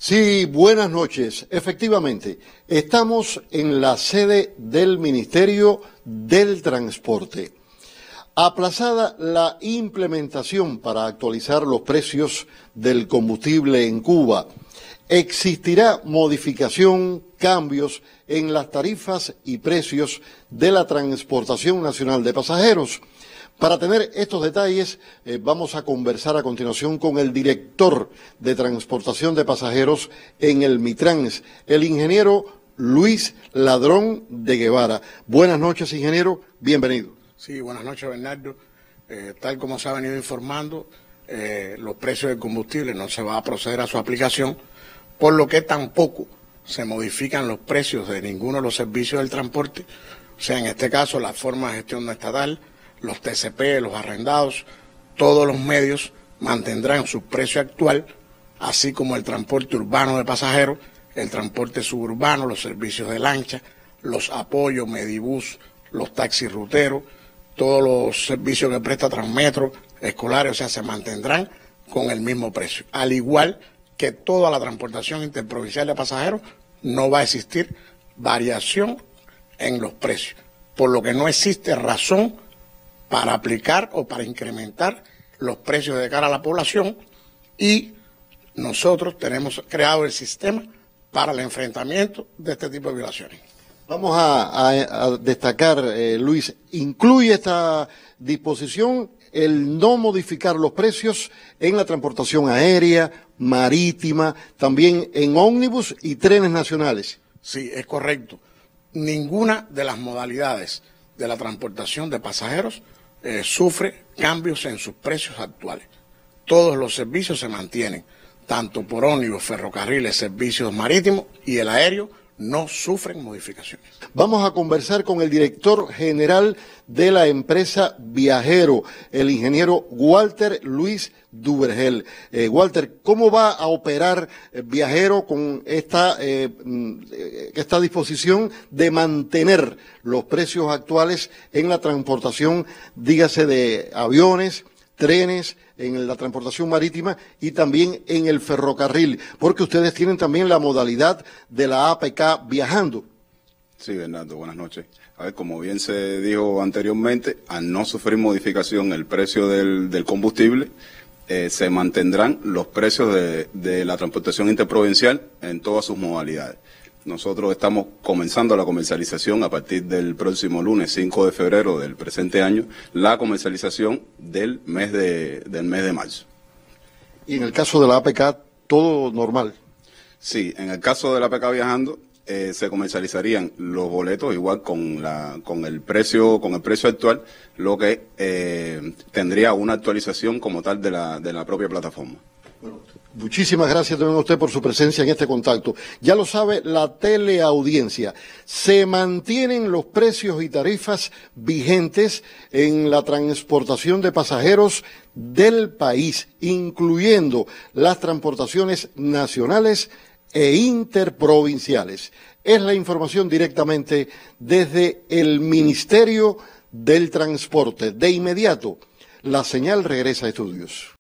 Sí, buenas noches. Efectivamente, estamos en la sede del Ministerio del Transporte. Aplazada la implementación para actualizar los precios del combustible en Cuba, existirá modificación, cambios en las tarifas y precios de la transportación nacional de pasajeros. Para tener estos detalles, vamos a conversar a continuación con el director de transportación de pasajeros en el Mitrans, el ingeniero Luis Ladrón de Guevara. Buenas noches, ingeniero, bienvenido. Sí, buenas noches, Bernardo. Tal como se ha venido informando, los precios del combustible no se va a proceder a su aplicación, por lo que tampoco se modifican los precios de ninguno de los servicios del transporte, o sea, en este caso la forma de gestión no estatal, los TCP, los arrendados, todos los medios mantendrán su precio actual, así como el transporte urbano de pasajeros, el transporte suburbano, los servicios de lancha, los apoyos, Medibús, los taxis ruteros, todos los servicios que presta Transmetro, escolares, o sea, se mantendrán con el mismo precio. Al igual que toda la transportación interprovincial de pasajeros, no va a existir variación en los precios, por lo que no existe razón para aplicar o para incrementar los precios de cara a la población, y nosotros tenemos creado el sistema para el enfrentamiento de este tipo de violaciones. Vamos a destacar, Luis, incluye esta disposición el no modificar los precios en la transportación aérea, marítima, también en ómnibus y trenes nacionales. Sí, es correcto. Ninguna de las modalidades de la transportación de pasajeros sufre cambios en sus precios actuales. Todos los servicios se mantienen, tanto por ómnibus, ferrocarriles, servicios marítimos y el aéreo no sufren modificaciones. Vamos a conversar con el director general de la empresa Viajero, el ingeniero Walter Luis Duvergel. Walter, ¿cómo va a operar Viajero con esta disposición de mantener los precios actuales en la transportación, dígase, de aviones, trenes, en la transportación marítima y también en el ferrocarril? Porque ustedes tienen también la modalidad de la APK Viajando. Sí, Bernardo, buenas noches. A ver, como bien se dijo anteriormente, al no sufrir modificación el precio del combustible, se mantendrán los precios de la transportación interprovincial en todas sus modalidades. Nosotros estamos comenzando la comercialización a partir del próximo lunes 5 de febrero del presente año, la comercialización del mes de marzo. Y en el caso de la APK, todo normal. Sí, en el caso de la APK Viajando, se comercializarían los boletos igual con el precio actual, lo que tendría una actualización como tal de la propia plataforma. Bueno, muchísimas gracias también a usted por su presencia en este contacto. Ya lo sabe la teleaudiencia, se mantienen los precios y tarifas vigentes en la transportación de pasajeros del país, incluyendo las transportaciones nacionales e interprovinciales. Es la información directamente desde el Ministerio del Transporte. De inmediato, la señal regresa a estudios.